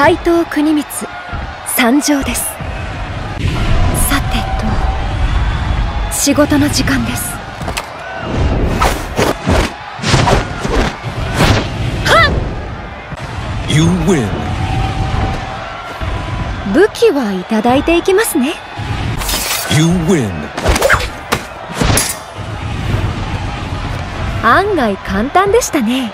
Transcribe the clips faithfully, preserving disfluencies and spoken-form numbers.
怪盗国光参上です。さてと仕事の時間です。はっ You win. 武器はいただいていきますね。 You win. 案外簡単でしたね。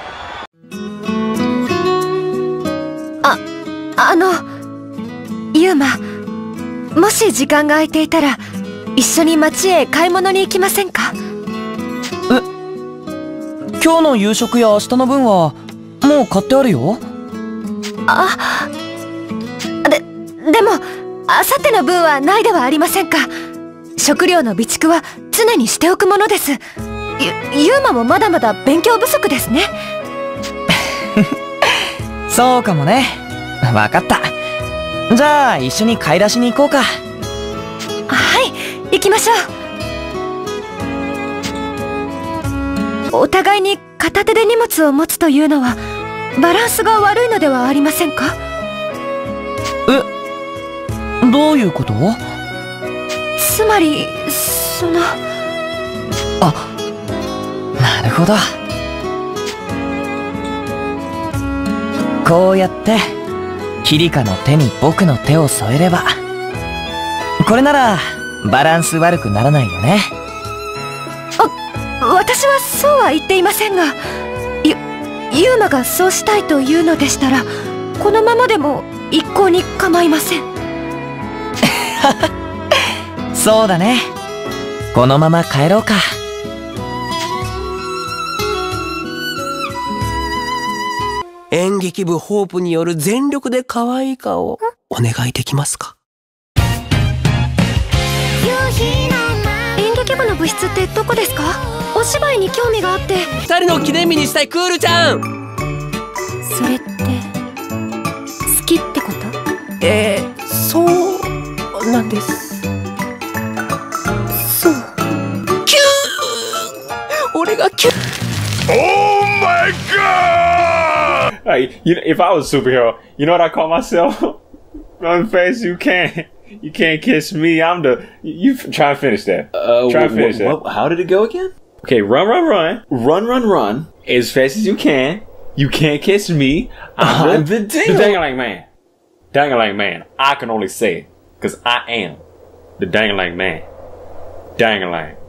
あ、あのユーマ、もし時間が空いていたら一緒に街へ買い物に行きませんか？ え、今日の夕食や明日の分はもう買ってあるよ。 あ、で、でもあさっての分はないではありませんか。食料の備蓄は常にしておくものです。ゆ、ユーマもまだまだ勉強不足ですね。 そうかもね。わかった。じゃあ一緒に買い出しに行こうか。 はい、行きましょう。お互いに片手で荷物を持つというのはバランスが悪いのではありませんか？ え、どういうこと？ つまりそのあ、なるほど。こうやってキリカの手に僕の手を添えれば、これならバランス悪くならないよね。 あ、私はそうは言っていませんが、ゆ、ユーマがそうしたいというのでしたらこのままでも一向に構いません。 そうだね。このまま帰ろうか。 演劇部ホープによる全力で可愛い顔をお願いできますか？ 演劇部の部室ってどこですか？お芝居に興味があって。 二人の記念日にしたいクールちゃん。 それって好きってこと？ えー、そうなんです。そう。キュー。俺がキュー。 Oh my god! Like, you, if I was a superhero, you know what I call myself? Run fast you can. You can't kiss me. I'm the. You, you try and finish that. Uh, try and finish what, that. What, how did it go again? Okay, run, run, run. Run, run, run. As fast as you can. You can't kiss me. I'm, I'm the, the the deal. dangling man. Dangling man. I can only say it because I am the dangling man. Dangling.